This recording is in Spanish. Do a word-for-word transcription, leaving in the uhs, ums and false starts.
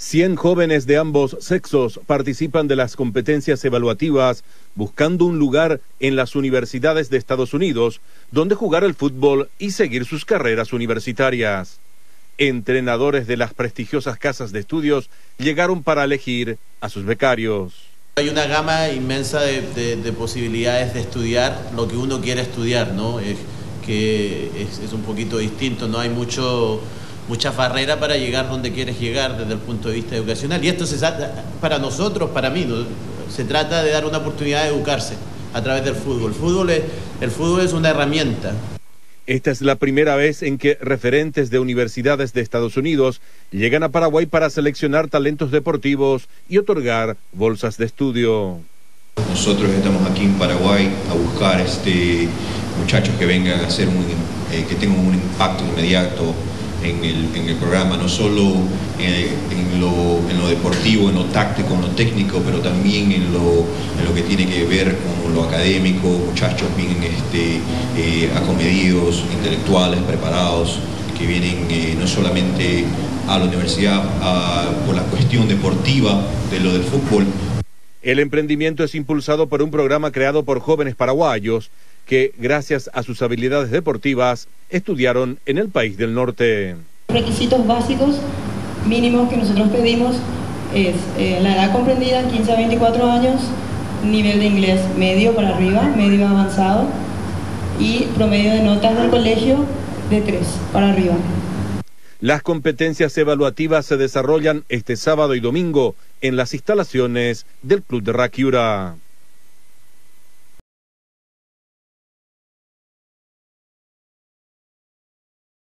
cien jóvenes de ambos sexos participan de las competencias evaluativas buscando un lugar en las universidades de Estados Unidos donde jugar el fútbol y seguir sus carreras universitarias. Entrenadores de las prestigiosas casas de estudios llegaron para elegir a sus becarios. Hay una gama inmensa de, de, de posibilidades de estudiar lo que uno quiere estudiar, ¿no? Es que es, es un poquito distinto, no hay mucho... muchas barreras para llegar donde quieres llegar desde el punto de vista educacional. Y esto se trata, para nosotros, para mí, ¿no? Se trata de dar una oportunidad de educarse a través del fútbol. El fútbol es, el fútbol es una herramienta. Esta es la primera vez en que referentes de universidades de Estados Unidos llegan a Paraguay para seleccionar talentos deportivos y otorgar bolsas de estudio. Nosotros estamos aquí en Paraguay a buscar este, muchachos que vengan a hacer un, eh, que tengan un impacto inmediato En el, en el programa, no solo en, en, lo, en lo deportivo, en lo táctico, en lo técnico, pero también en lo, en lo que tiene que ver con lo académico, muchachos bien este, eh, acomedidos, intelectuales, preparados, que vienen eh, no solamente a la universidad a, por la cuestión deportiva de lo del fútbol. El emprendimiento es impulsado por un programa creado por jóvenes paraguayos que, gracias a sus habilidades deportivas, estudiaron en el país del norte. Requisitos básicos mínimos que nosotros pedimos es eh, la edad comprendida, quince a veinticuatro años, nivel de inglés medio para arriba, medio avanzado, y promedio de notas del colegio de tres para arriba. Las competencias evaluativas se desarrollan este sábado y domingo en las instalaciones del Club de Raquiura.